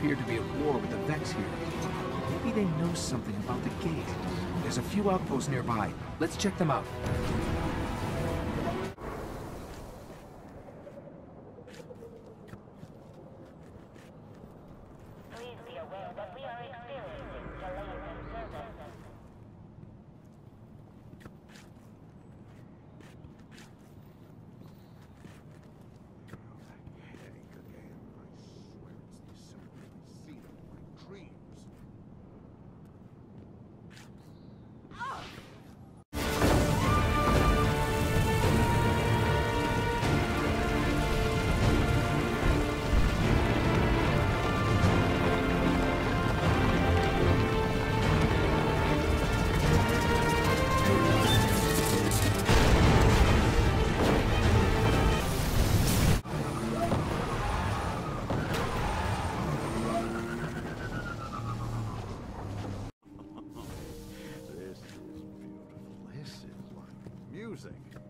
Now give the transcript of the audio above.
appear to be at war with the Vex here. Maybe they know something about the gate. There's a few outposts nearby. Let's check them out. Please be aware that we are experiencing delays in service. Headache again. I swear it's the symbol I see in my dreams. This is beautiful. This is like music.